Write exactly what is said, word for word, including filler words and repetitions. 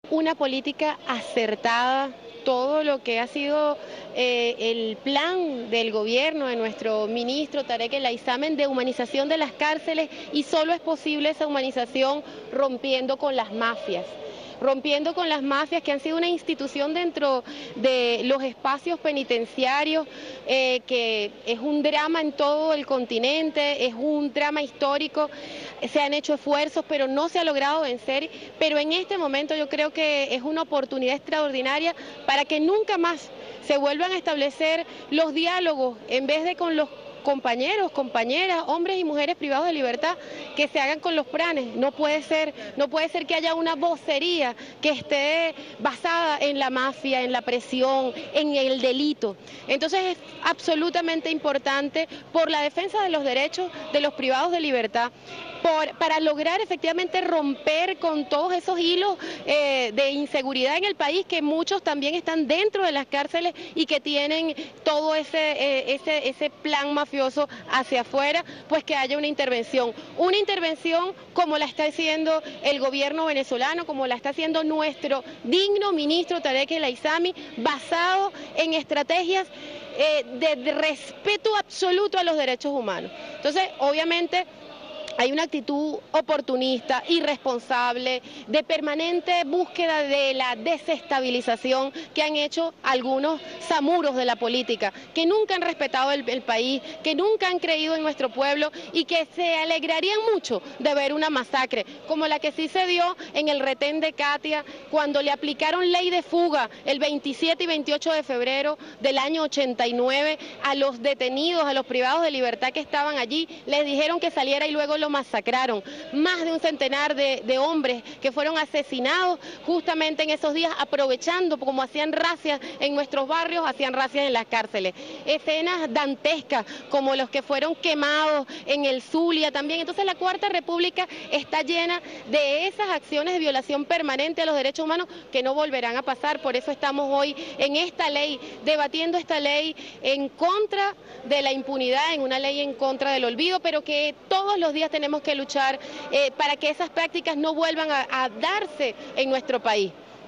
Una política acertada, todo lo que ha sido eh, el plan del gobierno de nuestro ministro Tarek El Aizami de humanización de las cárceles, y solo es posible esa humanización rompiendo con las mafias. rompiendo con las mafias que han sido una institución dentro de los espacios penitenciarios, eh, que es un drama en todo el continente, es un drama histórico. Se han hecho esfuerzos, pero no se ha logrado vencer, pero en este momento yo creo que es una oportunidad extraordinaria para que nunca más se vuelvan a establecer los diálogos, en vez de con los compañeros, compañeras, hombres y mujeres privados de libertad, que se hagan con los planes. No puede ser, no puede ser que haya una vocería que esté basada en la mafia, en la presión, en el delito. Entonces es absolutamente importante, por la defensa de los derechos de los privados de libertad, Por, para lograr efectivamente romper con todos esos hilos eh, de inseguridad en el país, que muchos también están dentro de las cárceles y que tienen todo ese, eh, ese, ese plan mafioso hacia afuera, pues que haya una intervención. Una intervención como la está haciendo el gobierno venezolano, como la está haciendo nuestro digno ministro Tarek El Aizami, basado en estrategias eh, de, de respeto absoluto a los derechos humanos. Entonces, obviamente, hay una actitud oportunista, irresponsable, de permanente búsqueda de la desestabilización que han hecho algunos zamuros de la política, que nunca han respetado el, el país, que nunca han creído en nuestro pueblo y que se alegrarían mucho de ver una masacre, como la que sí se dio en el retén de Katia, cuando le aplicaron ley de fuga el veintisiete y veintiocho de febrero del año ochenta y nueve a los detenidos, a los privados de libertad que estaban allí. Les dijeron que saliera y luego lo masacraron. Más de un centenar de, de hombres que fueron asesinados justamente en esos días, aprovechando, como hacían racias en nuestros barrios, hacían racias en las cárceles. Escenas dantescas como los que fueron quemados en el Zulia también. Entonces la Cuarta República está llena de esas acciones de violación permanente a los derechos humanos que no volverán a pasar. Por eso estamos hoy en esta ley, debatiendo esta ley en contra de la impunidad, en una ley en contra del olvido, pero que todos los días tenemos que luchar eh, para que esas prácticas no vuelvan a, a darse en nuestro país.